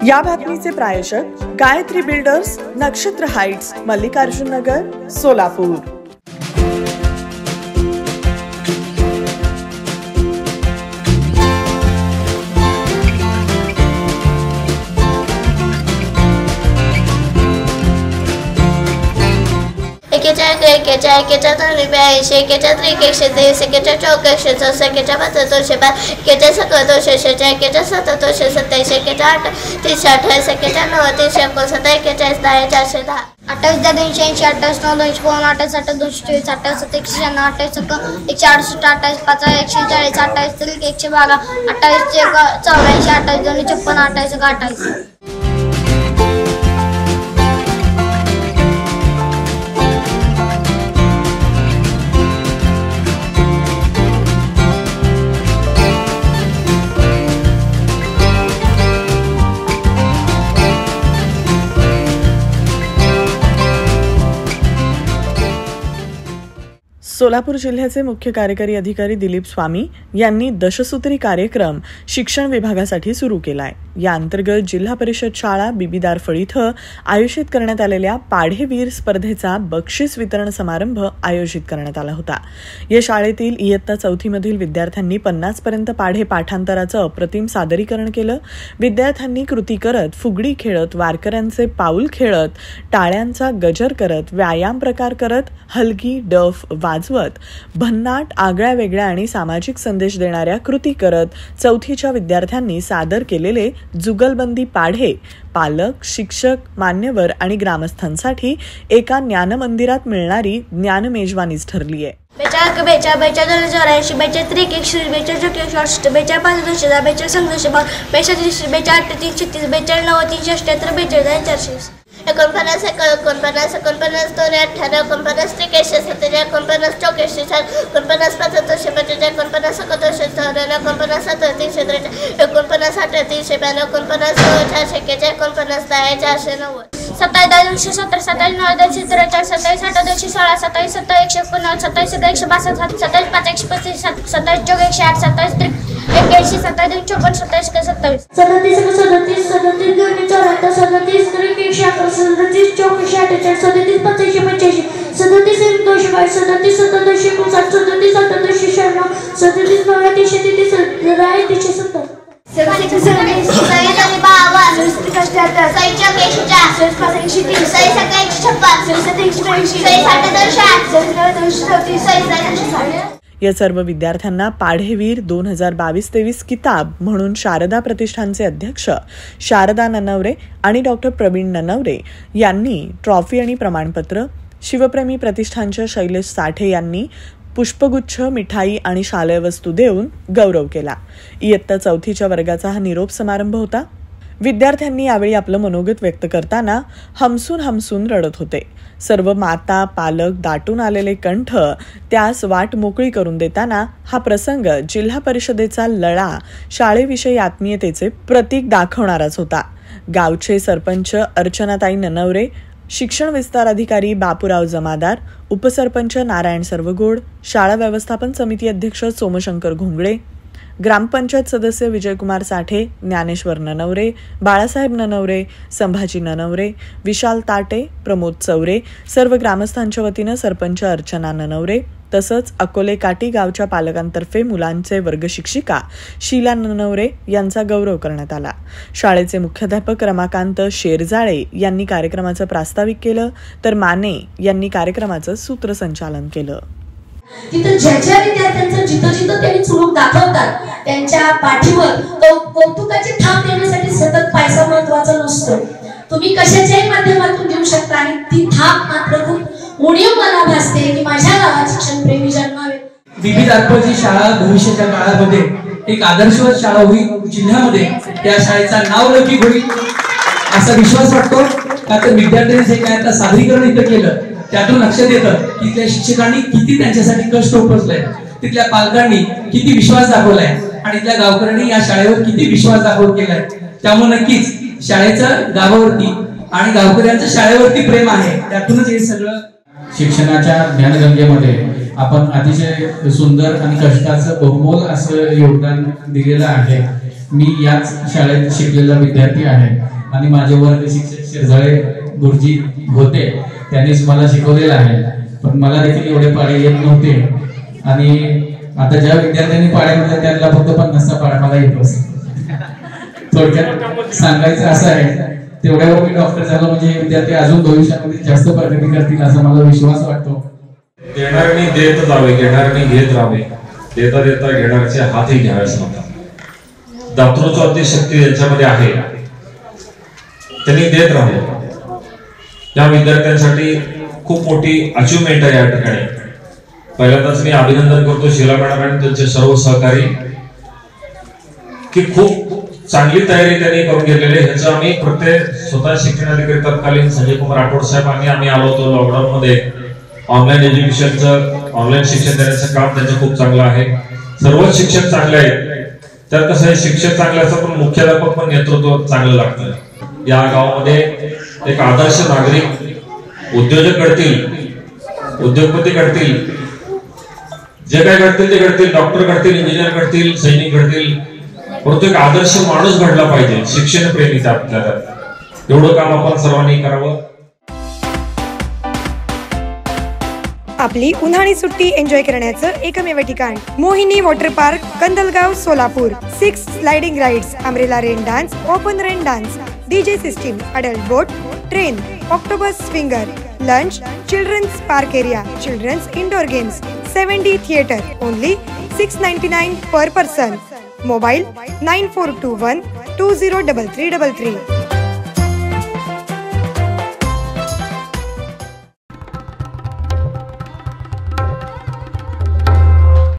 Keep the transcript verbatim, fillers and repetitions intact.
या बातमीचे प्रायोजक गायत्री बिल्डर्स, नक्षत्र हाइट्स, मल्लिकार्जुन नगर, सोलापूर। एकेच्या एकेच्या एकेच्या दोन ब्याऐंशी एकेच्या त्रिक एकशे तेवीस एकेच्या चौक एकशे चौसष्ट एकेच्या बहात्तर दोनशे बारा एकेच्या सत्तर दोनशे शेहेचाळीस एकेच्या सत्तर दोनशे सत्याऐंशी एकेच्या आठ तीनशे अठ्ठावीस एकेच्या नव्वद तीनशे एकोणसत्तर एकेचाळीस दहा चारशे दहा अठ्ठावीस दहा दोनशे ऐंशी अठ्ठावीस नऊ दोनशे बावन्न अठ्ठावीस अठ्ठावीस दोनशे चोवीस अठ्ठावीस सत्तर एकशे शहाण्णव अठ्ठावीस सत्तर एकशे अडुसष्ट अठ्ठावीस पाच एकशे चाळीस अठ्ठावीस त्रिक एकशे बारा अठ्ठावीस चौऱ्याऐंशी अठ्ठावीस दोन छप्पन अठ्ठावीस अठ्ठावीस। सोलापूर जिल्ह्याचे मुख्य कार्यकारी अधिकारी दिलीप स्वामी यांनी दशसूत्री कार्यक्रम शिक्षण विभागासाठी सुरू केलाय। या अंतर्गत जिल्हा परिषद शाळा बिबीदारफळ इथं आयोजित करण्यात आलेल्या पाढेवीर स्पर्धेचा बक्षीस वितरण समारंभ आयोजित करण्यात आला होता। या शाळेतील इयत्ता चौथी मधील विद्यार्थ्यांनी पन्नास पर्यंत पाढे पाठांतराचं अप्रतिम सादरीकरण केलं। विद्यार्थ्यांनी कृती करत, फुगडी खेळत, वारकऱ्यांचे पाऊल खेळत, टाळ्यांचा गजर करत, व्यायाम प्रकार करत, हलगी डफ वाजवत, भन्नाट, आगळ्या वेगळ्या आणि सामाजिक संदेश देणाऱ्या कृती करत चौथीच्या विद्यार्थ्यांनी सादर केलेले जुगलबंदी पाढे पालक, शिक्षक, मान्यवर आणि ग्रामस्थांसाठी एका ज्ञान मंदिरात मिळणारी ज्ञान मेजवानीच ठरली आहे। बेचाळ बेचाळ बेचाळ दोन चौऱ्याऐंशी बेचाळ त्रिक एकशे बेचाळ चौक एकशे अडुसष्ट बेचाळ पाच दोनशे दहा बेचाळ संघर्ष बेचाळ तीनशे बेचाळ अठ्ठ तीनशे तीस बेचाळ नव्वद तीनशे अठ्ठ्याहत्तर बेचाळ चारशे एकोणपन्नास एकोणपन्नास एकोणपन्नास दोन अठ्ठ्याण्णव एकोणपन्नास त्रिक एकशे सत्तर एकोणपन्नास चौक एकशे चार एकोणपन्नास पाच दोनशे पंचेचाळीस एकोणपन्नास दोनशे चौऱ्याण्णव एकोणपन्नास सत्तर तीनशे त्रेचाळीस एकोणपन्नास अठरा तीनशे ब्याण्णव एकोणपन्नास चारशे एक्केचाळीस एकोणपन्नास दहा चारशे नव्वद सत्तावीस दहा दोनशे सत्तर सत्तावीस नऊ दोनशे त्रेचाळीस सत्तावीस आठ दोनशे सोळा सत्तावीस सत्तर एकशे एकोणनव्वद सत्तावीस सत्तर एकशे बासष्ट सत्तावीस पाच एकशे पस्तीस सत्तावीस चौक एकशे आठ सत्तावीस त्रिक एक्क्याऐंशी सत्तावीस दोन चौपन्न सत्तावीस सत्तावीस सदतीस सदतीस सदतीस दोन चौऱ्याहत्तर सदतीस त्रिक एकशे अकरा सदतीस चौक एकशे अठ्ठेचाळीस सदतीस पाच एकशे पंच्याऐंशी सदतीस एक दोनशे बावीस सदतीस सत्तर दोनशे एकोणसाठ सदतीस अठरा दोनशे शहाण्णव सदतीस नऊ तीनशे तेहतीस दहा तीनशे सत्तर या सर्व विद्यार्थ्यांना पाढेवीर दोन हजार बावीस तेवीस किताब म्हणून शारदा प्रतिष्ठानचे अध्यक्ष शारदा ननवरे आणि डॉक्टर प्रवीण ननवरे यांनी ट्रॉफी आणि प्रमाणपत्र, शिवप्रेमी प्रतिष्ठानच्या शैलेश साठे यांनी पुष्पगुच्छ, मिठाई आणि शालेय वस्तू देऊन गौरव केला। इयत्ता चौथीच्या वर्गाचा हा निरोप समारंभ होता। विद्यार्थ्यांनी यावेळी आपलं मनोगत व्यक्त करताना हमसून हमसून रडत होते। सर्व माता, पालक दाटून आलेले कंठ त्यास वाट मोकळी करून देताना हा प्रसंग जिल्हा परिषदेचा लळा, शाळेविषयी आत्मीयतेचे प्रतीक दाखवणाराच होता। गावचे सरपंच अर्चनाताई ननवरे, शिक्षण विस्तार अधिकारी बापूराव जमादार, उपसरपंच नारायण सर्वगोड, शाळा व्यवस्थापन समिती अध्यक्ष सोमशंकर घोंगडे, ग्रामपंचायत सदस्य विजयकुमार साठे, ज्ञानेश्वर ननवरे, बाळासाहेब ननवरे, संभाजी ननवरे, विशाल ताटे, प्रमोद चौरे, सर्व ग्रामस्थांच्या वतीनं सरपंच अर्चना ननवरे तसंच अकोले काटी गावच्या पालकांतर्फे मुलांचे वर्ग शिक्षिका शीला ननवरे यांचा गौरव करण्यात आला। शाळेचे मुख्याध्यापक रमाकांत शेरजाळे यांनी कार्यक्रमाचं प्रास्ताविक केलं, तर माने यांनी कार्यक्रमाचं सूत्रसंचालन केलं। तिथं ज्या ज्या विद्यार्थ्यांचं जिथं जिथं त्यांनी चुरून दाखवतात त्यांच्या पाठीवर तो कौतुकाची थाप देण्यासाठी सतत पैसा महत्वाचा नसतो, तुम्ही कशाच्याही माध्यमातून देऊ शकता आणि ती थाप मात्र खूप उणीव मला भासते की माझ्या गावात शिक्षण प्रेमी जन्मावे। बिबीदारफळची शाळा भविष्याच्या काळामध्ये एक आदर्शवत शाळा होईल, जिल्ह्यामध्ये त्या शाळेचा नाव लौकिक होईल असा विश्वास वाटतो। का तर विद्यार्थ्यांनी जे काय आता सादरीकरण इथं केलं त्यातून लक्षात येतं की तिथल्या शिक्षकांनी किती त्यांच्यासाठी कष्ट उपसले, तिथल्या पालकांनी किती विश्वास दाखवलाय आणि तिथल्या गावकऱ्यांनी या शाळेवर किती विश्वास दाखवत केलाय। त्यामुळे नक्कीच शाळेचं गावावरती आणि गावकऱ्यांचं शाळेवरती प्रेम आहे, त्यातूनच हे सगळं। शिक्षणाच्या ज्ञानगंगेमध्ये आपण अतिशय सुंदर आणि कष्टाचं बहुमोल असं योगदान दिलेलं आहे। मी याच शाळेत शिकलेला विद्यार्थी आहे। आणि माझे वर्ग शिक्षक शिरझाळे गुरुजी होते, त्यांनीच मला शिकवलेलं आहे. पण मला देखील एवढे पाढे येत नव्हते आणि आता ज्या विद्यार्थ्यांनी पाढे म्हणतात त्यांना फक्त पन्नासचा पाढा मला येतो. थोडक्यात सांगायचं असं आहे, तेवढ्यावर मी डॉक्टर झालो म्हणजे विद्यार्थी अजून भविष्यामध्ये जास्त प्रगती करतील असा मला विश्वास वाटतो. देणाऱ्यांनी देत जावे, घेणाऱ्यांनी घेत राहावे, देता देता घेणाऱ्याचे हातही घ्यावेच म्हणतात. दातृत्वाची शक्ती ज्यांच्यामध्ये आहे त्यांनी देत राहावे. या विद्यार्थ्यांसाठी खूप मोठी अचिव्हमेंट आहे या ठिकाणी. पहिल्यांदाच मी अभिनंदन करतो शीला मॅडम आणि त्यांचे सर्व सहकारी की खूप चांगली तयारी त्यांनी करून घेतलेली आहे. ह्याचं आम्ही प्रत्येक स्वतः शिक्षणाधिकारी तत्कालीन संजय कुमार राठोड साहेब आणि आम्ही आलो होतो लॉकडाऊन मध्ये. ऑनलाईन एज्युकेशनचं ऑनलाईन शिक्षण देण्याचं काम त्यांचं खूप चांगलं आहे. सर्वच शिक्षक चांगले आहेत. तर कसं आहे, शिक्षक चांगले असतात पण मुख्याध्यापक पण नेतृत्व चांगलं लागतं. या गावामध्ये एक आदर्श नागरिक उद्योजक घडतील, उद्योगपती घडतील, जे काय घडतील ते घडतील, डॉक्टर घडतील, इंजिनियर घडतील, सैनिक घडतील, परंतु एक आदर्श माणूस घडला पाहिजे, शिक्षण प्रेमी आपल्याला. एवढं काम आपण सर्वांनी करावं. आपली उन्हाळी सुट्टी एन्जॉय करण्याचं एकमेव ठिकाण Mohini water park, Kandalgaon, Solapur. Six sliding rides, umbrella rain dance, open rain dance, DJ system, adult boat, train, octopus swinger, lunch, children's park area, children's indoor games, seven D theatre. Only six ninety nine per person. Mobile nine four two one two zero double three double three.